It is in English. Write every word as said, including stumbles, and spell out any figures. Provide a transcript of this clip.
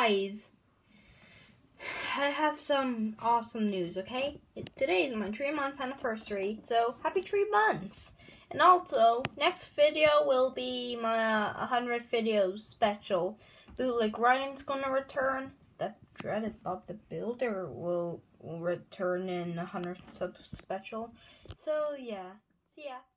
guys, I have some awesome news, okay? It, today is my three month anniversary, so happy three months. And also, next video will be my uh, one hundred videos special. Bootleg Ryan's gonna return. The dreaded Bob the Builder will, will return in one hundred subs special. So yeah, see ya.